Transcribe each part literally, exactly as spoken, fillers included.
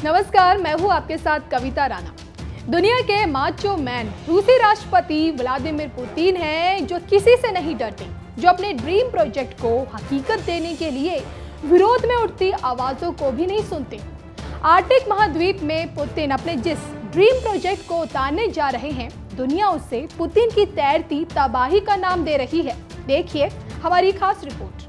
नमस्कार, मैं हूं आपके साथ कविता राणा। दुनिया के माचो मैन रूसी राष्ट्रपति व्लादिमीर पुतिन हैं, जो किसी से नहीं डरते, जो अपने ड्रीम प्रोजेक्ट को हकीकत देने के लिए विरोध में उठती आवाजों को भी नहीं सुनते। आर्कटिक महाद्वीप में पुतिन अपने जिस ड्रीम प्रोजेक्ट को उतारने जा रहे हैं, दुनिया उसे पुतिन की तैरती तबाही का नाम दे रही है। देखिए हमारी खास रिपोर्ट।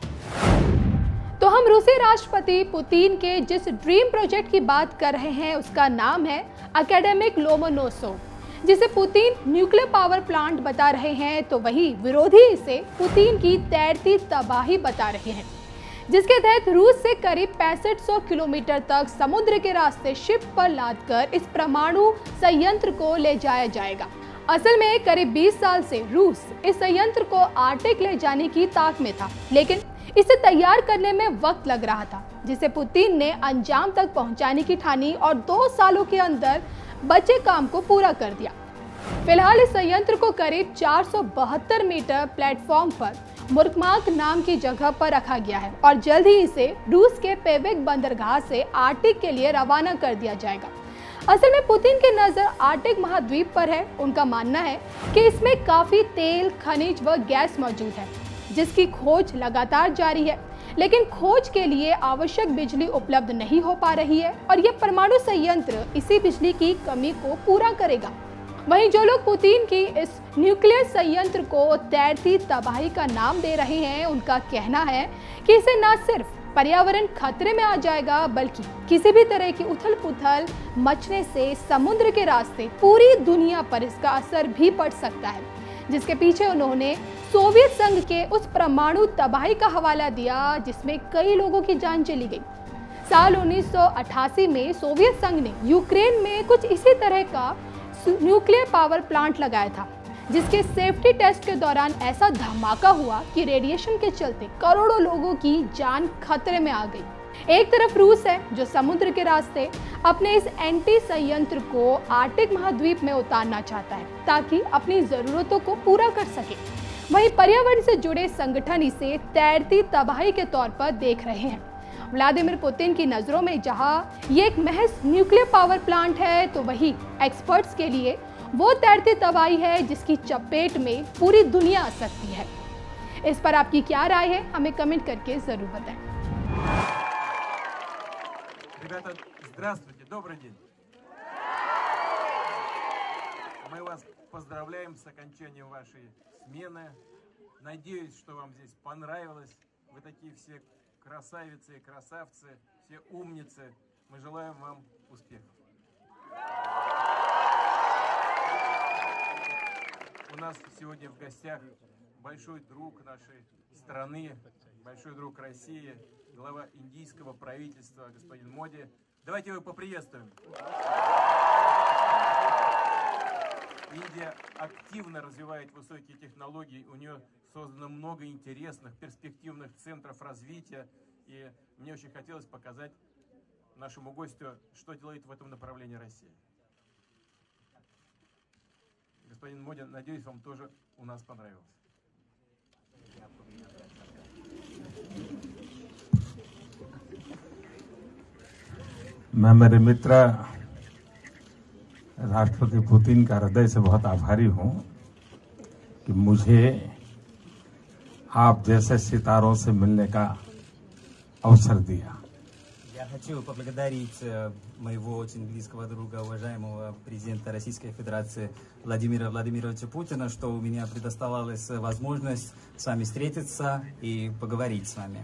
तो हम रूसी राष्ट्रपति पुतिन के जिस ड्रीम प्रोजेक्ट की बात कर रहे हैं, उसका नाम है एकेडमिक लोमोनोसोव, जिसे पुतिन न्यूक्लियर पावर प्लांट बता रहे हैं, तो वही विरोधी इसे पुतिन की तैरती तबाही बता रहे हैं, जिसके तहत रूस से करीब पैंसठ सौ किलोमीटर तक समुद्र के रास्ते शिप पर लादकर इस परमाणु संयंत्र को ले जाया जाएगा। असल में करीब बीस साल से रूस इस संयंत्र को आर्कटिक ले जाने की ताक में था, लेकिन इसे तैयार करने में वक्त लग रहा था, जिसे पुतिन ने अंजाम तक पहुंचाने की ठानी और दो सालों के अंदर बचे काम को पूरा कर दिया। फिलहाल इस संयंत्र को करीब चार सौ बहत्तर मीटर प्लेटफॉर्म पर मुर्कमाक नाम की जगह पर रखा गया है और जल्द ही इसे रूस के पेवेक बंदरगाह से आर्कटिक के लिए रवाना कर दिया जाएगा। असल में पुतिन की नजर आर्कटिक महाद्वीप पर है। उनका मानना है कि इसमें काफी तेल, खनिज व गैस मौजूद है, जिसकी खोज लगातार जारी है, लेकिन खोज के लिए आवश्यक बिजली उपलब्ध नहीं हो पा रही है और यह परमाणु संयंत्र इसी बिजली की कमी को पूरा करेगा। वहीं जो लोग पुतिन की इस न्यूक्लियर संयंत्र को तैरती तबाही का नाम दे रहे हैं, उनका कहना है कि इसे न सिर्फ पर्यावरण खतरे में आ जाएगा, बल्कि किसी भी तरह की उथल पुथल मचने से समुद्र के रास्ते पूरी दुनिया पर इसका असर भी पड़ सकता है, जिसके पीछे उन्होंने सोवियत संघ के उस परमाणु तबाही का हवाला दिया, जिसमें कई लोगों की जान चली गई। साल उन्नीस सौ अठासी में सोवियत संघ ने यूक्रेन में कुछ इसी तरह का न्यूक्लियर पावर प्लांट लगाया था, जिसके सेफ्टी टेस्ट के दौरान ऐसा धमाका हुआ कि रेडिएशन के चलते करोड़ों लोगों की जान खतरे में आ गई। एक तरफ रूस है, जो समुद्र के रास्ते अपने इस एंटी संयंत्र को आर्कटिक महाद्वीप में उतारना चाहता है, ताकि अपनी जरूरतों को पूरा कर सके। वहीं पर्यावरण से जुड़े संगठन इसे तैरती तबाही के तौर पर देख रहे हैं। व्लादिमीर पुतिन की नजरों में जहां ये एक महज न्यूक्लियर पावर प्लांट है, तो वही एक्सपर्ट्स के लिए वो तैरती तबाही है जिसकी चपेट में पूरी दुनिया आ सकती है। इस पर आपकी क्या राय है, हमें कमेंट करके जरूर बताएं। Ребята, здравствуйте, добрый день. Мы вас поздравляем с окончанием вашей смены. Надеюсь, что вам здесь понравилось. Вы такие все красавицы и красавцы, все умницы. Мы желаем вам успехов. У нас сегодня в гостях большой друг нашей страны, большой друг России, глава индийского правительства господин Моди. Давайте его поприветствуем. Индия активно развивает высокие технологии, у нее создано много интересных, перспективных центров развития, и мне очень хотелось показать нашему гостю, что делает в этом направлении Россия. Господин Моди, надеюсь, вам тоже у нас понравилось. मैं मेरे मित्र राष्ट्रपति पुतिन का हृदय से बहुत आभारी हूं कि मुझे आप जैसे सितारों से मिलने का अवसर दिया। Я хочу поблагодарить моего очень близкого друга, уважаемого президента Российской Федерации Владимира Владимировича Путина, что у меня предоставалась возможность с вами встретиться и поговорить с вами.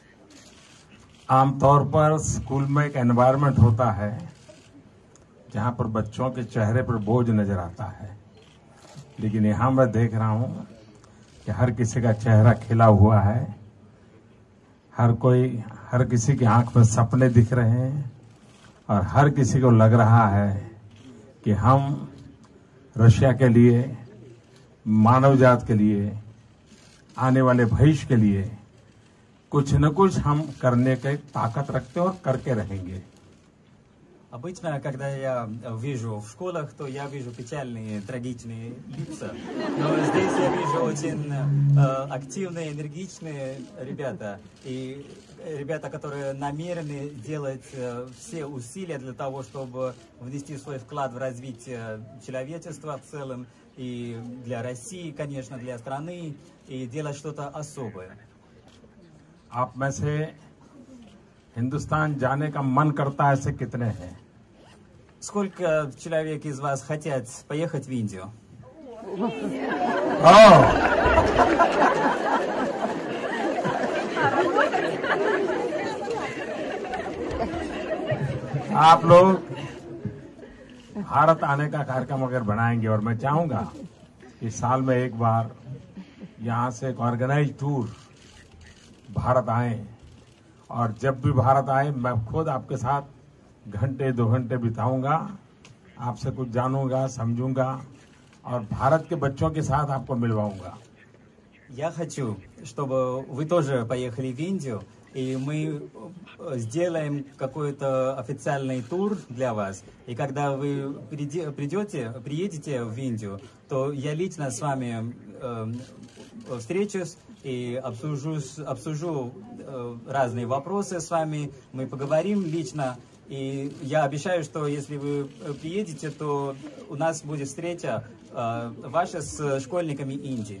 आमतौर पर स्कूल में एक एनवायरनमेंट होता है जहां पर बच्चों के चेहरे पर बोझ नजर आता है, लेकिन यहां मैं देख रहा हूं कि हर किसी का चेहरा खिला हुआ है, हर कोई हर किसी की आंख में सपने दिख रहे हैं और हर किसी को लग रहा है कि हम रशिया के लिए, मानव जात के लिए, आने वाले भविष्य के लिए कुछ न कुछ हम करने की ताकत रखते और करके रहेंगे। Обычно, когда я вижу в школах, то я вижу печальные, трагичные лица. Но здесь я вижу очень э, активные, энергичные ребята. И ребята, которые намерены делать э, все усилия для того, чтобы внести свой вклад в развитие человечества в целом. И для России, конечно, для страны. И делать что-то особое. आप में से हिंदुस्तान जाने का मन करता है ऐसे कितने हैं? Сколько человек из вас хотят поехать в Индию? Oh. आप लोग भारत आने का कार्यक्रम अगर बनाएंगे और मैं चाहूंगा कि साल में एक बार यहाँ से एक ऑर्गेनाइज टूर भारत आए और जब भी भारत आए मैं खुद आपके साथ घंटे दो घंटे बिताऊंगा, आपसे कुछ जानूंगा, समझूंगा और भारत के बच्चों के साथ आपको मिलवाऊंगा. Я хочу, чтобы вы тоже поехали в Индию, и мы сделаем какой-то официальный тур для вас. И когда вы придете, приедете в Индию, то я лично с вами э, встречусь и обсужу, обсужу э, разные вопросы с вами. Мы поговорим лично. И я обещаю, что если вы приедете, то у нас будет встреча э, ваша с школьниками Индии.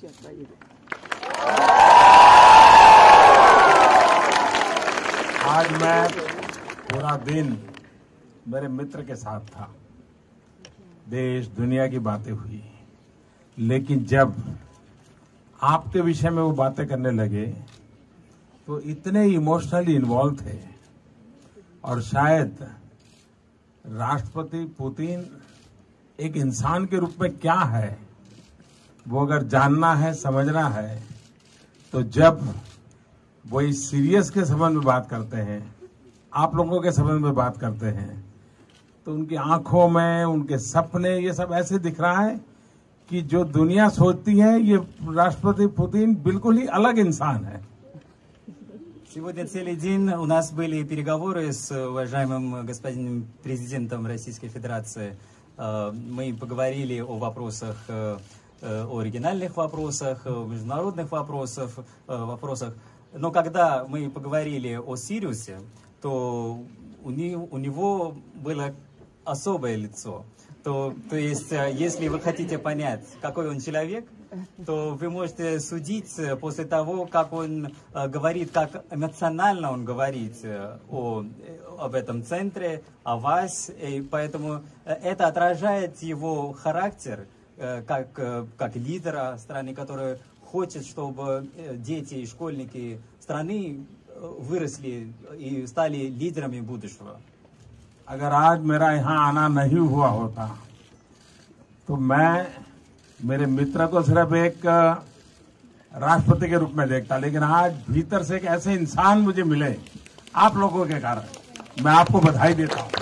आज मैं पूरा दिन मेरे मित्र के साथ था. देश दुनिया की बातें हुई, लेकिन जब आपके विषय में वो बातें करने लगे तो इतने इमोशनली इन्वॉल्व थे. और शायद राष्ट्रपति पुतिन एक इंसान के रूप में क्या है वो अगर जानना है, समझना है, तो जब वो इस सीरियस के संबंध में बात करते हैं, आप लोगों के संबंध में बात करते हैं, तो उनकी आंखों में उनके सपने ये सब ऐसे दिख रहा है कि जो दुनिया सोचती है ये राष्ट्रपति पुतिन बिल्कुल ही अलग इंसान है. Сегодня целый день у нас были переговоры с уважаемым господином президентом Российской Федерации. Мы поговорили о вопросах, о оригинальных вопросах, о международных вопросах, вопросах. Но когда мы поговорили о Сириусе, то у него, у него было особое лицо. То, то есть, если вы хотите понять, какой он человек, то вы можете судить после того, как он э, говорит, как эмоционально он говорит э, о, об этом центре, о вас. И поэтому это отражает его характер э, как, э, как лидера страны, который хочет, чтобы дети и школьники страны выросли и стали лидерами будущего. अगर आज मेरा यहाँ आना नहीं हुआ होता तो मैं मेरे मित्र को सिर्फ एक राष्ट्रपति के रूप में देखता, लेकिन आज भीतर से एक ऐसे इंसान मुझे मिले आप लोगों के कारण. मैं आपको बधाई देता हूँ.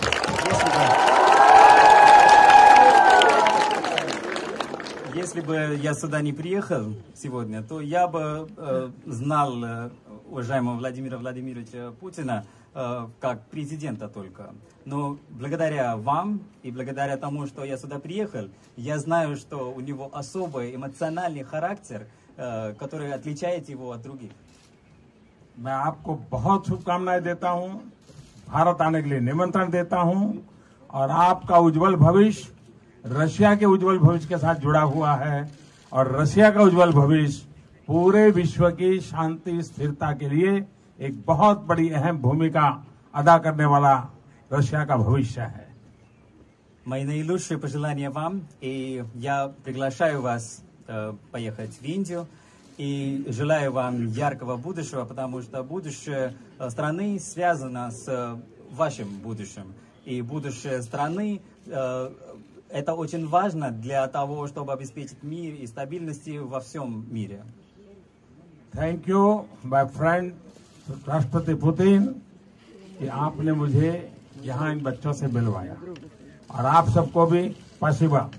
Если бы я сюда не приехал сегодня, то я бы э, знал э, уважаемого Владимира Владимировича Путина э, как президента только. Но благодаря вам и благодаря тому, что я сюда приехал, я знаю, что у него особый эмоциональный характер, э, который отличает его от других. मैं आपको बहुत शुभकामनाएं देता हूं, भारत आने के लिए निमंत्रण देता हूं और आपका उज्जवल भविष्य रशिया के उज्जवल भविष्य के साथ जुड़ा हुआ है और रशिया का उज्जवल भविष्य पूरे विश्व की शांति स्थिरता के लिए एक बहुत बड़ी अहम भूमिका अदा करने वाला रशिया का भविष्य है. Мои наилучшие пожелания вам, и я приглашаю вас э, поехать в Индию, и желаю вам яркого будущего, потому что будущее страны связано с вашим будущим, и будущее страны э, это очень важно для того, чтобы обеспечить мир и стабильность во всем мире. Thank you, my friend, राष्ट्रपति पुतिन, कि आपने मुझे यहाँ इन बच्चों से मिलवाया और आप सबको भी спасибо.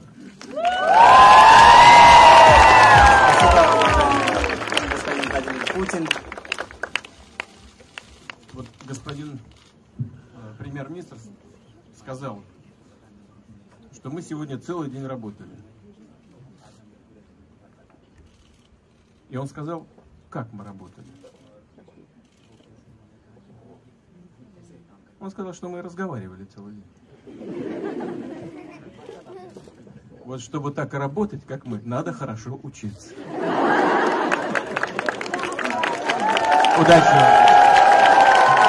Господин Владимир Путин. Вот господин э, премьер-министр сегодня целый день работали. И он сказал, как мы работали. Он сказал, что мы разговаривали целый день. Вот чтобы так работать, как мы, надо хорошо учиться. Удачи!